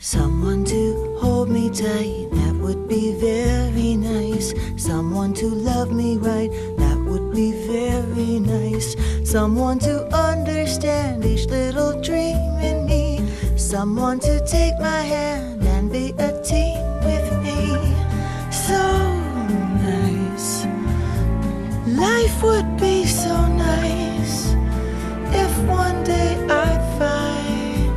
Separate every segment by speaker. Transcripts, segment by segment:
Speaker 1: Someone to hold me tight, that would be very nice. Someone to love me right, that would be very nice. Someone to understand each little dream in me. Someone to take my hand and be a team with me. So nice. Life would be so nice if one day I'd find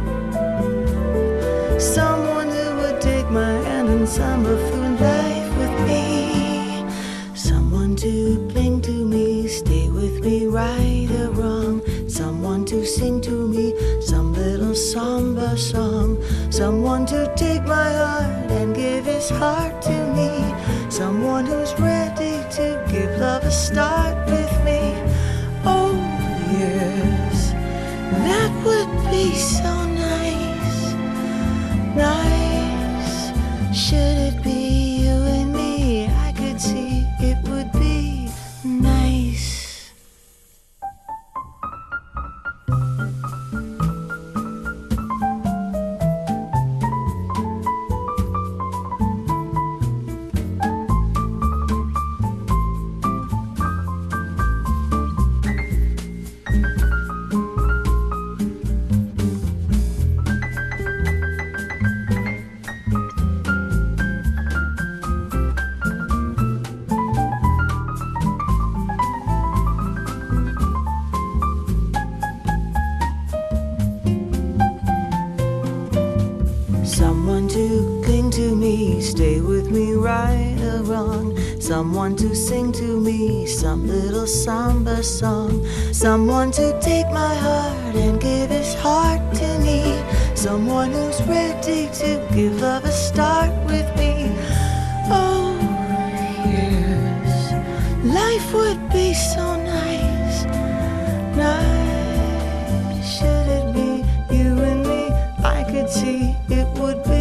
Speaker 1: someone who would take my hand and summer through life with me. Someone to cling to me, stay with me right or wrong. Someone to sing to me some little samba song. Someone to take my heart and give his heart to me. Someone who's ready to give love a start with me. Oh yes, that would be so nice. Nice. Should it be you and me, I could see it would be nice. Someone to cling to me, stay with me right or wrong. Someone to sing to me some little samba song. Someone to take my heart and give his heart to me. Someone who's ready to give love a start with me. Oh yes, life would be so nice. Nice. Should it be you and me, I could see it would be